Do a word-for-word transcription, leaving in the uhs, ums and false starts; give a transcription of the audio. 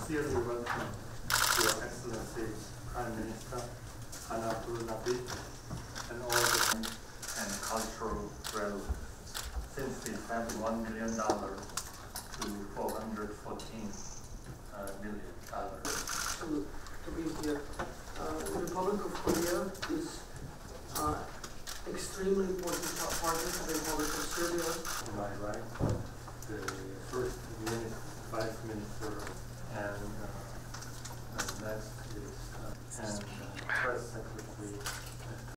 sincerely welcome Your Excellency Prime Minister Ana Abdul-Najib and all the and cultural relevance. Since the seventy-one million dollars to four hundred fourteen uh, million dollars. To, to be here. Uh, the Republic of Korea is uh, extremely important partner to the Republic of Serbia. To my right, the first minister, vice minister, and, uh, and next is uh, and uh, press secretary.